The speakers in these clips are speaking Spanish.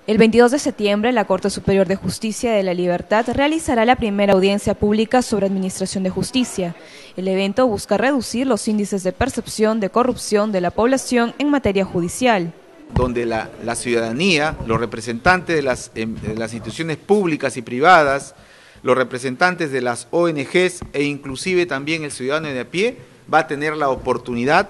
El 22 de septiembre, la Corte Superior de Justicia de la Libertad realizará la primera audiencia pública sobre administración de justicia. El evento busca reducir los índices de percepción de corrupción de la población en materia judicial. Donde la ciudadanía, los representantes de las instituciones públicas y privadas, los representantes de las ONGs e inclusive también el ciudadano de a pie va a tener la oportunidad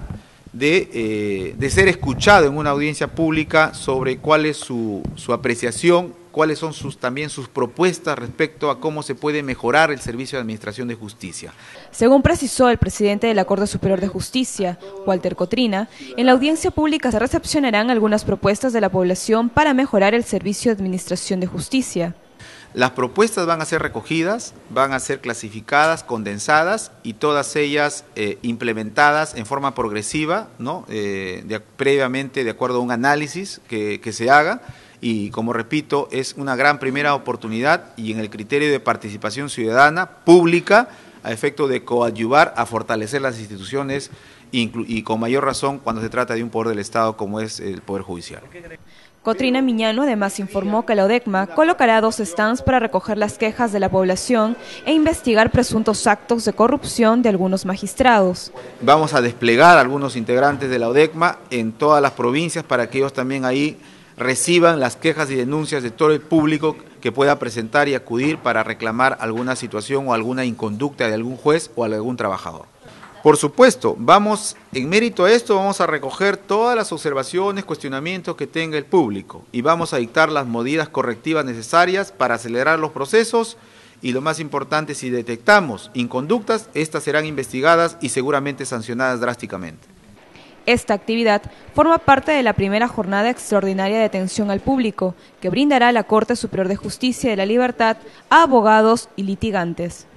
de ser escuchado en una audiencia pública sobre cuál es su apreciación, cuáles son también sus propuestas respecto a cómo se puede mejorar el servicio de administración de justicia. Según precisó el presidente de la Corte Superior de Justicia, Walter Cotrina, en la audiencia pública se recepcionarán algunas propuestas de la población para mejorar el servicio de administración de justicia. Las propuestas van a ser recogidas, van a ser clasificadas, condensadas y todas ellas implementadas en forma progresiva, ¿no? Previamente de acuerdo a un análisis que se haga, y como repito, es una gran primera oportunidad y en el criterio de participación ciudadana pública a efecto de coadyuvar a fortalecer las instituciones y con mayor razón cuando se trata de un poder del Estado como es el Poder Judicial. Cotrina Miñano además informó que la ODECMA colocará 2 stands para recoger las quejas de la población e investigar presuntos actos de corrupción de algunos magistrados. Vamos a desplegar algunos integrantes de la ODECMA en todas las provincias para que ellos también ahí reciban las quejas y denuncias de todo el público que pueda presentar y acudir para reclamar alguna situación o alguna inconducta de algún juez o algún trabajador. Por supuesto, en mérito a esto vamos a recoger todas las observaciones, cuestionamientos que tenga el público y vamos a dictar las medidas correctivas necesarias para acelerar los procesos y lo más importante, si detectamos inconductas, estas serán investigadas y seguramente sancionadas drásticamente. Esta actividad forma parte de la primera jornada extraordinaria de atención al público que brindará la Corte Superior de Justicia de la Libertad a abogados y litigantes.